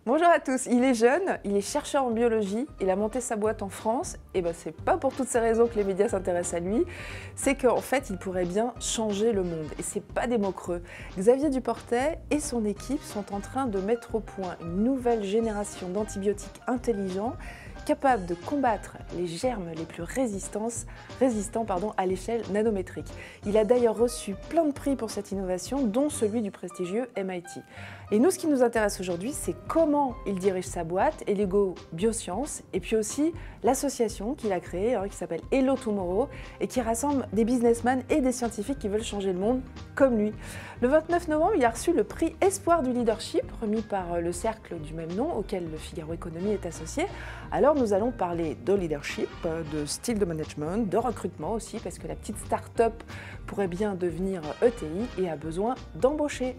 Bonjour à tous, il est jeune, il est chercheur en biologie, il a monté sa boîte en France, et ben c'est pas pour toutes ces raisons que les médias s'intéressent à lui, c'est qu'en fait il pourrait bien changer le monde, et c'est pas des mots creux. Xavier Duportet et son équipe sont en train de mettre au point une nouvelle génération d'antibiotiques intelligents capables de combattre les germes les plus résistants à l'échelle nanométrique. Il a d'ailleurs reçu plein de prix pour cette innovation, dont celui du prestigieux MIT. Et nous, ce qui nous intéresse aujourd'hui, c'est comment il dirige sa boîte, Eligo Biosciences, et puis aussi l'association qu'il a créée, qui s'appelle Hello Tomorrow, et qui rassemble des businessmen et des scientifiques qui veulent changer le monde comme lui. Le 29 novembre, il a reçu le prix Espoir du leadership, remis par le cercle du même nom, auquel le Figaro Économie est associé. Alors nous allons parler de leadership, de style de management, de recrutement aussi, parce que la petite start-up pourrait bien devenir ETI et a besoin d'embaucher.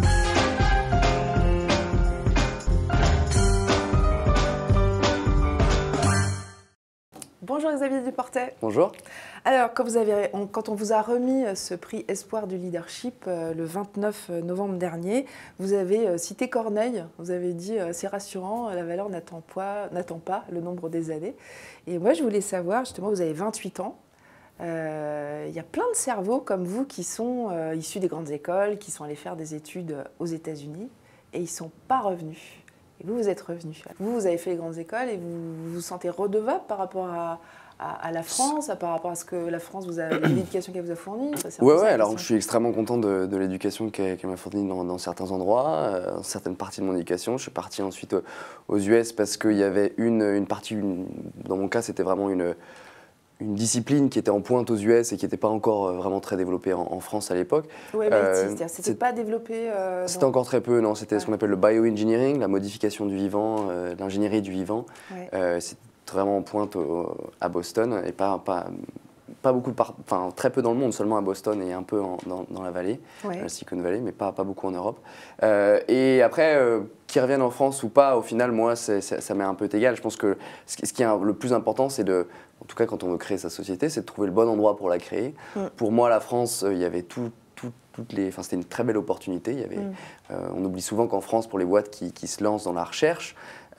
Bonjour Xavier Duportet. Bonjour. Alors, quand on vous a remis ce prix Espoir du leadership le 29 novembre dernier, vous avez cité Corneille, vous avez dit c'est rassurant, la valeur n'attend pas le nombre des années. Et moi je voulais savoir, justement, vous avez 28 ans, il y a plein de cerveaux comme vous qui sont issus des grandes écoles, qui sont allés faire des études aux États-Unis et ils ne sont pas revenus. Et vous, vous êtes revenu. Vous avez fait les grandes écoles et vous vous sentez redevable par rapport à la France, par rapport à ce que la France vous a, l'éducation qu'elle vous a fournie. Oui, alors je suis extrêmement content de l'éducation qu'elle m'a fournie dans certains endroits, dans certaines parties de mon éducation. Je suis parti ensuite aux US parce qu'il y avait une partie, dans mon cas, c'était vraiment une discipline qui était en pointe aux US et qui n'était pas encore vraiment très développée en France à l'époque. Oui, mais c'était pas développé. C'était encore très peu, non. C'était ce qu'on appelle le bioengineering, la modification du vivant, l'ingénierie du vivant. Ouais. C'était vraiment en pointe à Boston et pas beaucoup, enfin très peu dans le monde, seulement à Boston et un peu dans la vallée, la Silicon Valley, mais pas beaucoup en Europe. Et après, qu'ils reviennent en France ou pas, au final, moi, ça m'est un peu égal. Je pense que ce qui est le plus important, c'est en tout cas quand on veut créer sa société, c'est de trouver le bon endroit pour la créer. Pour moi, la France, il y avait c'était une très belle opportunité. Il y avait, on oublie souvent qu'en France, pour les boîtes qui se lancent dans la recherche,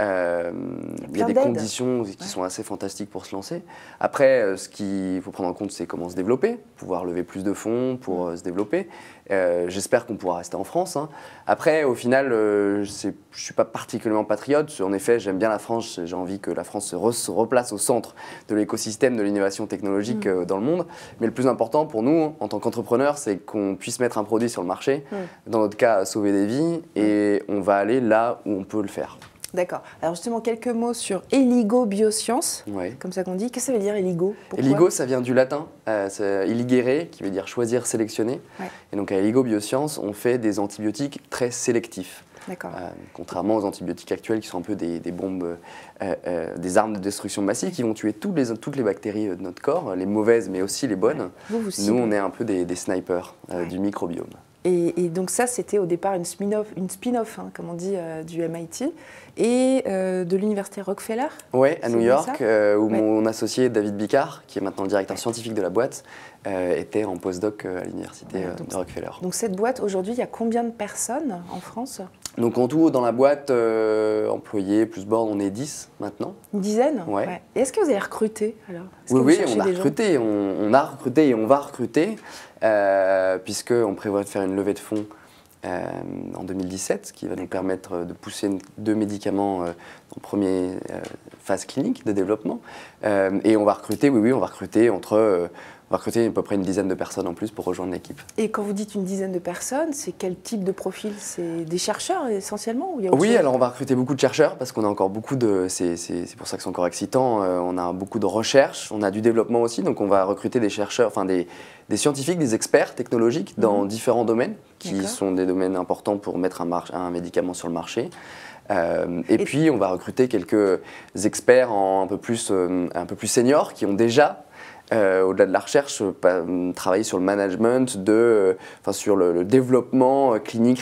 il y a des conditions qui sont assez fantastiques pour se lancer. Après, ce qu'il faut prendre en compte, c'est comment se développer, pouvoir lever plus de fonds pour se développer. J'espère qu'on pourra rester en France. Après, au final, je ne suis pas particulièrement patriote. En effet, j'aime bien la France. J'ai envie que la France se replace au centre de l'écosystème de l'innovation technologique dans le monde. Mais le plus important pour nous, en tant qu'entrepreneurs, c'est qu'on puisse mettre un produit sur le marché. Dans notre cas, sauver des vies. Et on va aller là où on peut le faire. D'accord. Alors justement, quelques mots sur Eligo Biosciences, comme ça qu'on dit. Qu'est-ce que ça veut dire Eligo? Eligo, ça vient du latin, eligere, qui veut dire choisir, sélectionner. Et donc à Eligo Biosciences, on fait des antibiotiques très sélectifs. Contrairement aux antibiotiques actuels qui sont un peu des bombes, des armes de destruction massive qui vont tuer toutes les bactéries de notre corps, les mauvaises mais aussi les bonnes. Nous, on est un peu des snipers du microbiome. Et donc ça, c'était au départ une spin-off, comme on dit, du MIT et de l'université Rockefeller. Oui, à New York, où mon associé David Bicard, qui est maintenant le directeur scientifique de la boîte, était en postdoc à l'université de Rockefeller. Donc cette boîte, aujourd'hui, il y a combien de personnes en France? Donc en tout, dans la boîte, employés plus board, on est 10 maintenant. Une dizaine? Ouais. Et est-ce que vous avez recruté alors? Oui, on a recruté. On a recruté et on va recruter, puisqu'on prévoit de faire une levée de fonds en 2017, qui va nous permettre de pousser 2 médicaments en première phase clinique de développement. Et on va recruter, on va recruter on va recruter à peu près une dizaine de personnes en plus pour rejoindre l'équipe. Et quand vous dites une dizaine de personnes, c'est quel type de profil? C'est des chercheurs essentiellement ou il y a Oui, alors on va recruter beaucoup de chercheurs parce qu'on a encore beaucoup de... C'est pour ça que c'est encore excitant. On a beaucoup de recherche, on a du développement aussi. Donc on va recruter des chercheurs, enfin des scientifiques, des experts technologiques dans différents domaines qui sont des domaines importants pour mettre un médicament sur le marché. Et puis on va recruter quelques experts un peu plus seniors qui ont déjà au-delà de la recherche, travailler sur le management, sur le développement clinique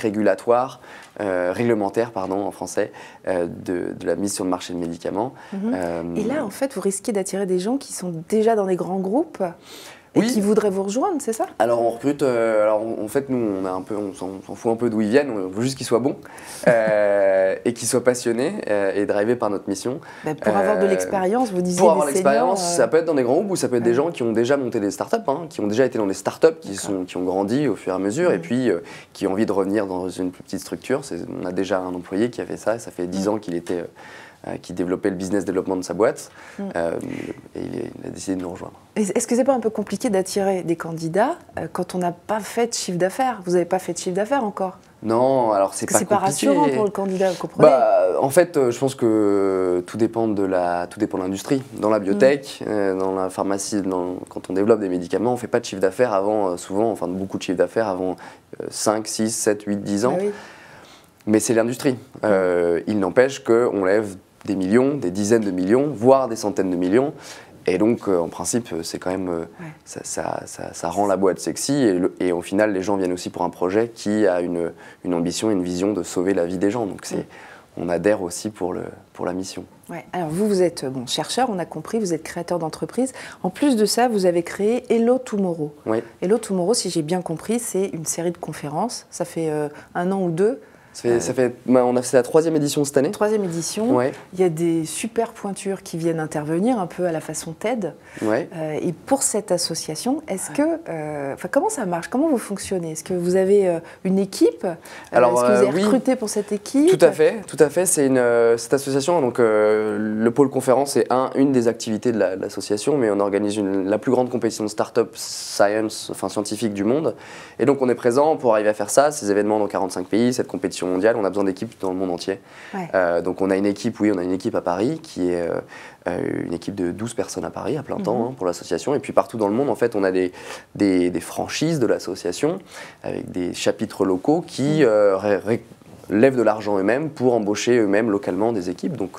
réglementaire en français, de la mise sur le marché de médicaments. Et là, en fait, vous risquez d'attirer des gens qui sont déjà dans des grands groupes et qui voudraient vous rejoindre, c'est ça? Alors on recrute, en fait nous on s'en fout un peu d'où ils viennent, on veut juste qu'ils soient bons et qu'ils soient passionnés et drivés par notre mission. Pour avoir de l'expérience, vous disiez. Pour avoir l'expérience, ça peut être dans des grands groupes ou ça peut être des gens qui ont déjà monté des startups, qui ont déjà été dans des startups, qui ont grandi au fur et à mesure et puis qui ont envie de revenir dans une plus petite structure. On a déjà un employé qui a fait ça, ça fait 10 ans qui développait le business développement de sa boîte et il a décidé de nous rejoindre. Est-ce que c'est pas un peu compliqué d'attirer des candidats quand on n'a pas fait de chiffre d'affaires? Vous n'avez pas fait de chiffre d'affaires encore? Non, alors c'est pas compliqué. C'est pas rassurant pour le candidat, vous comprenez? En fait, je pense que tout dépend de l'industrie. Dans la biotech, dans la pharmacie, quand on développe des médicaments, on ne fait pas de chiffre d'affaires avant, souvent, enfin beaucoup de chiffre d'affaires avant 5, 6, 7, 8, 10 ans. Ah oui. Mais c'est l'industrie. Il n'empêche qu'on lève des millions, des dizaines de millions, voire des centaines de millions. Et donc, en principe, c'est quand même, ça rend la boîte sexy. Et au final, les gens viennent aussi pour un projet qui a une ambition, une vision de sauver la vie des gens. Donc, on adhère aussi pour la mission. Ouais. Alors, vous êtes chercheur, on a compris, vous êtes créateur d'entreprise. En plus de ça, vous avez créé Hello Tomorrow. Oui. Hello Tomorrow, si j'ai bien compris, c'est une série de conférences. Ça fait 1 an ou 2. C'est la 3e édition cette année. 3e édition. Ouais. Il y a des super pointures qui viennent intervenir, un peu à la façon TED. Ouais. Et pour cette association, est-ce que, comment ça marche? Comment vous fonctionnez? Est-ce que vous avez une équipe? Est-ce que vous avez recruté pour cette équipe? Tout à fait. C'est cette association. Donc, le pôle conférence est une des activités de l'association, mais on organise la plus grande compétition de start-up scientifique du monde. Et donc, on est présent pour arriver à faire ça, ces événements dans 45 pays, cette compétition mondiale, on a besoin d'équipes dans le monde entier. Ouais. Donc on a une équipe à Paris qui est une équipe de 12 personnes à Paris à plein temps pour l'association. Et puis partout dans le monde, en fait, on a des franchises de l'association avec des chapitres locaux qui lèvent de l'argent eux-mêmes pour embaucher eux-mêmes localement des équipes. Donc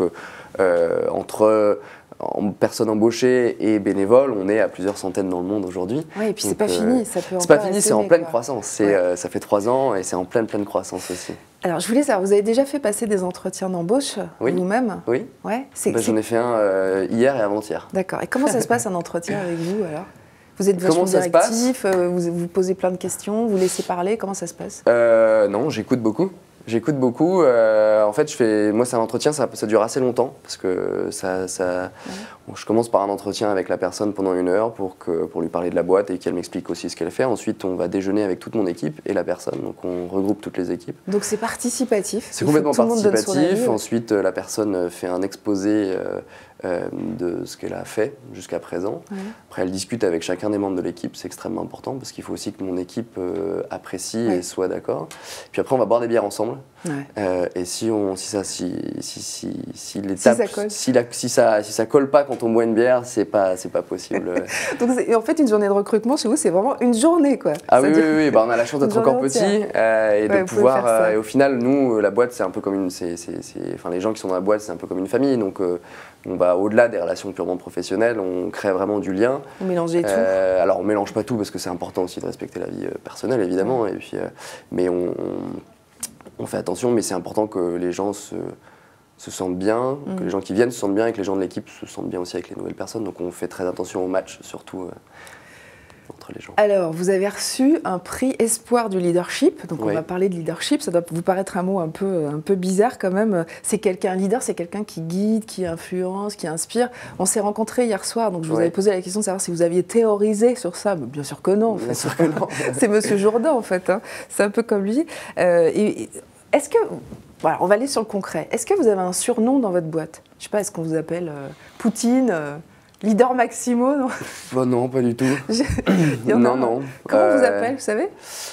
entre personnes embauchées et bénévoles, on est à plusieurs centaines dans le monde aujourd'hui. Oui, et puis c'est pas fini, ça peut encore. C'est pas fini, c'est en pleine croissance. Ça fait 3 ans et c'est en pleine croissance aussi. Alors, je voulais savoir, vous avez déjà fait passer des entretiens d'embauche vous-même? Oui. Ouais. J'en ai fait un hier et avant-hier. D'accord. Et comment ça se passe un entretien avec vous alors? Vous êtes vachement directif, vous posez plein de questions, vous laissez parler, comment ça se passe? Non, j'écoute beaucoup. En fait, moi, c'est un entretien, ça dure assez longtemps parce que je commence par un entretien avec la personne pendant 1 heure pour lui parler de la boîte et qu'elle m'explique aussi ce qu'elle fait. Ensuite, on va déjeuner avec toute mon équipe et la personne. Donc, on regroupe toutes les équipes. Donc, c'est participatif. C'est complètement participatif. Ensuite, la personne fait un exposé de ce qu'elle a fait jusqu'à présent. Ouais. Après, elle discute avec chacun des membres de l'équipe. C'est extrêmement important parce qu'il faut aussi que mon équipe apprécie et soit d'accord. Puis après, on va boire des bières ensemble. Ouais. Et si ça colle pas quand on boit une bière, c'est pas possible. Donc en fait, une journée de recrutement chez vous, c'est vraiment une journée, quoi. Ah oui, on a la chance d'être encore petit et de pouvoir. Et au final, nous, la boîte, c'est un peu comme les gens qui sont dans la boîte, c'est un peu comme une famille. Donc on va au-delà des relations purement professionnelles, on crée vraiment du lien. On mélange tout. Alors on mélange pas tout parce que c'est important aussi de respecter la vie personnelle, évidemment. Et puis, mais on fait attention, mais c'est important que les gens se sentent bien, que les gens qui viennent se sentent bien et que les gens de l'équipe se sentent bien aussi avec les nouvelles personnes. Donc on fait très attention au match, surtout entre les gens. Alors, vous avez reçu un prix Espoir du leadership. Donc on va parler de leadership. Ça doit vous paraître un mot un peu bizarre quand même. C'est un leader, c'est quelqu'un qui guide, qui influence, qui inspire. On s'est rencontrés hier soir, donc je vous avais posé la question de savoir si vous aviez théorisé sur ça. Mais bien sûr que non, en fait. Bien sûr que non. C'est Monsieur Jourdan, en fait. Hein. C'est un peu comme lui. Est-ce que... Voilà, on va aller sur le concret. Est-ce que vous avez un surnom dans votre boîte? Je ne sais pas, est-ce qu'on vous appelle Poutine Leader Maximo? Non, non, pas du tout. Non. Comment on vous appelle, vous savez?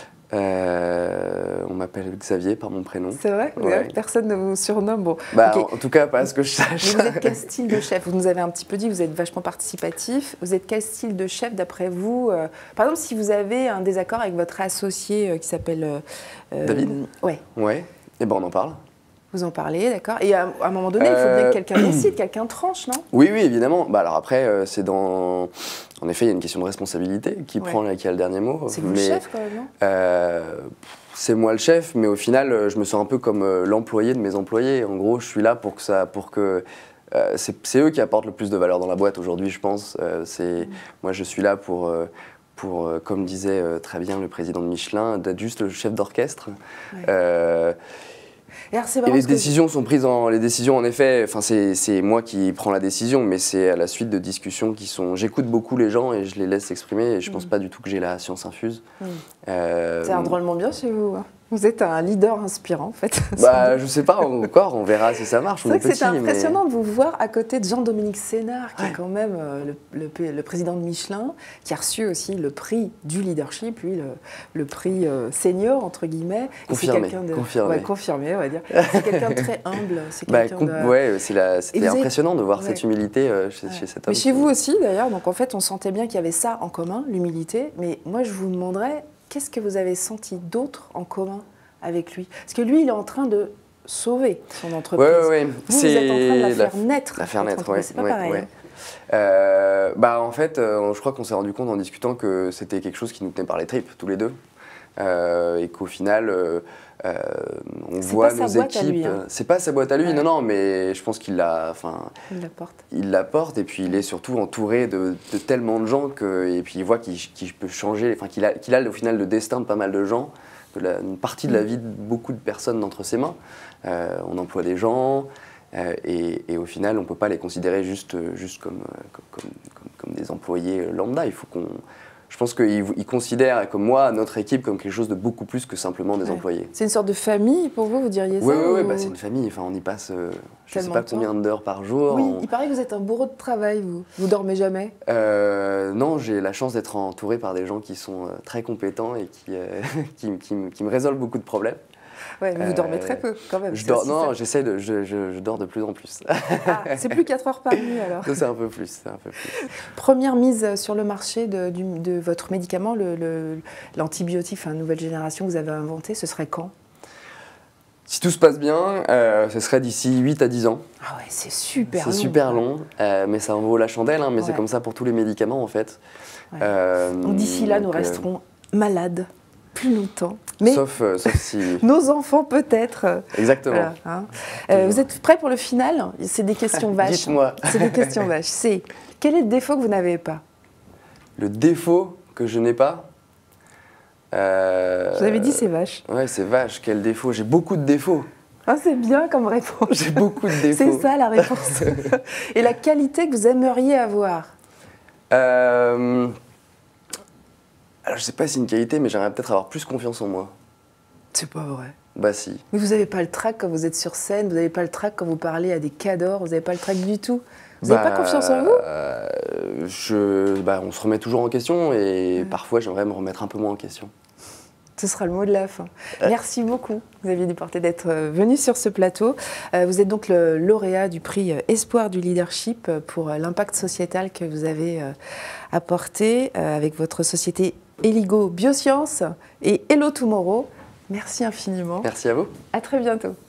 On m'appelle Xavier par mon prénom. C'est vrai? Personne ne vous surnomme? Bon, En tout cas, pas à ce que je sache. Mais vous êtes quel style de chef? Vous nous avez un petit peu dit, vous êtes vachement participatif. Vous êtes quel style de chef d'après vous? Par exemple, si vous avez un désaccord avec votre associé qui s'appelle... David? Ouais. Eh ben, on en parle. Vous en parlez, d'accord. Et à un moment donné, il faut bien que quelqu'un décide, quelqu'un tranche, non? Oui, évidemment. Alors après, En effet, il y a une question de responsabilité. Qui a le dernier mot? C'est vous le chef, quand même, non? C'est moi le chef, mais au final, je me sens un peu comme l'employé de mes employés. En gros, je suis là pour que c'est eux qui apportent le plus de valeur dans la boîte aujourd'hui, je pense. Moi, je suis là pour comme disait très bien le président de Michelin, d'être juste le chef d'orchestre. Ouais. Et les décisions sont prises les décisions, en effet, c'est moi qui prends la décision, mais c'est à la suite de discussions qui sont... J'écoute beaucoup les gens et je les laisse s'exprimer et je pense pas du tout que j'ai la science infuse. C'est un drôlement bien chez vous. Vous êtes un leader inspirant, en fait. Je sais pas encore, on verra si ça marche. C'est vrai que c'est impressionnant de vous voir à côté de Jean-Dominique Sénard, qui est quand même le président de Michelin, qui a reçu aussi le prix du leadership, lui, le prix senior, entre guillemets. Confirmé, confirmé, on va dire. C'est quelqu'un de très humble. C'était impressionnant de voir cette humilité chez cet homme. Mais chez vous aussi, d'ailleurs, donc en fait, on sentait bien qu'il y avait ça en commun, l'humilité. Mais moi, je vous demanderais, qu'est-ce que vous avez senti d'autre en commun avec lui? Parce que lui, il est en train de sauver son entreprise. Oui. Vous êtes en train de la faire naître. La faire naître, oui. C'est pas pareil. En fait, je crois qu'on s'est rendu compte en discutant que c'était quelque chose qui nous tenait par les tripes, tous les deux. Et qu'au final, on voit nos équipes. C'est pas sa boîte à lui, non, mais je pense qu'il il l'apporte et puis il est surtout entouré de tellement de gens et puis il voit qu'il peut changer, qu'il a au final le destin de pas mal de gens, une partie de la vie de beaucoup de personnes entre ses mains. On emploie des gens et au final, on peut pas les considérer juste comme des employés lambda. Il faut je pense qu'il considère, comme moi, notre équipe comme quelque chose de beaucoup plus que simplement des employés. C'est une sorte de famille pour vous dirait ça? Oui, c'est une famille. On y passe, je ne sais pas combien d'heures par jour. Oui, il paraît que vous êtes un bourreau de travail, vous. Vous dormez jamais? Non, j'ai la chance d'être entouré par des gens qui sont très compétents et qui me résolvent beaucoup de problèmes. Ouais, mais vous dormez très peu quand même. Je dors de plus en plus. C'est plus 4 heures par nuit alors. C'est un peu plus. Première mise sur le marché de votre médicament, l'antibiotique, nouvelle génération que vous avez inventé, ce serait quand? Si tout se passe bien, ce serait d'ici 8 à 10 ans. Ah ouais, c'est super long. C'est super long, mais ça en vaut la chandelle, mais c'est comme ça pour tous les médicaments en fait. Donc d'ici là, nous resterons malades plus longtemps. Mais sauf si... nos enfants peut-être. Exactement. Voilà, vous êtes prêts pour le final? C'est des questions vaches. Dites-moi. C'est des questions vaches. Quel est le défaut que vous n'avez pas? Le défaut que je n'ai pas? Vous avez dit c'est vache. Ouais, c'est vache. Quel défaut? J'ai beaucoup de défauts. Ah, c'est bien comme réponse. J'ai beaucoup de défauts. C'est ça la réponse. Et la qualité que vous aimeriez avoir? Alors, je sais pas si c'est une qualité, mais j'aimerais peut-être avoir plus confiance en moi. C'est pas vrai. Bah si. Mais vous n'avez pas le trac quand vous êtes sur scène, vous n'avez pas le trac quand vous parlez à des cadors, vous n'avez pas le trac du tout. Vous n'avez pas confiance en vous? On se remet toujours en question et parfois j'aimerais me remettre un peu moins en question. Ce sera le mot de la fin. Merci beaucoup, Xavier Duportet, d'être venu sur ce plateau. Vous êtes donc le lauréat du prix Espoir du leadership pour l'impact sociétal que vous avez apporté avec votre société Eligo Biosciences et Hello Tomorrow. Merci infiniment. Merci à vous. À très bientôt.